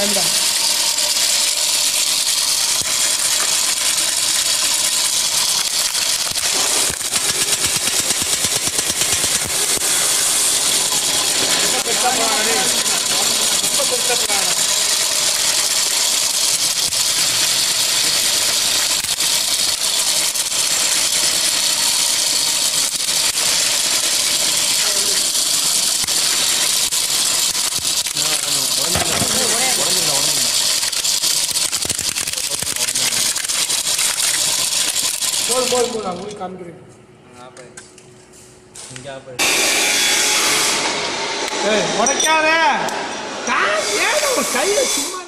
வேண்டாம். बोल ना वही काम करें क्या रे कहीं सुम्मा